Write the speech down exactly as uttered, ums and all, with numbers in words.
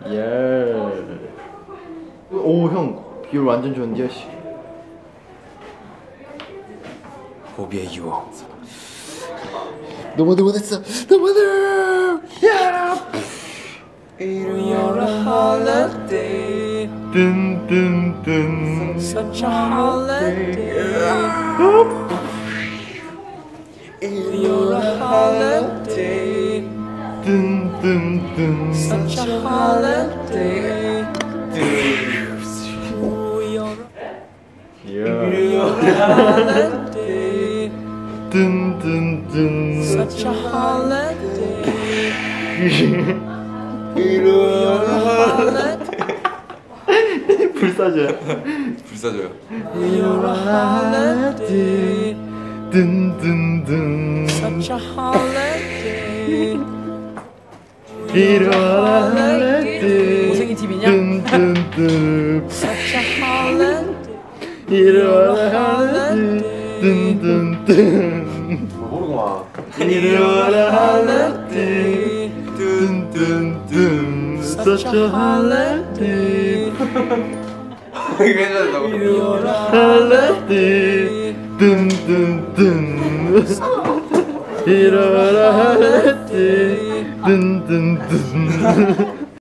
예. 오, 형 비율 완전 좋은데요, 씨. 호비의 유혹. 너무들 못했어. 너무들. 야. You're a holiday. 뜬뜬뜬. Such a holiday. You're a holiday. 뜬뜬뜬. Such a holiday. You're a holiday. 뜬뜬뜬. Such a holiday. 불사져요. 불사져요. You're a holiday. 뜬뜬뜬. Such a holiday. 일어나래. 고생이 팀이냐? 뜬뜬뜬. Such a holiday. 일어나래. 뜬뜬뜬. 모르구만. 일어나래. 뜬뜬뜬. Such a holiday. 괜찮다고. You're a holiday. 뜬뜬뜬. 일어나래. 뜬뜬뜬.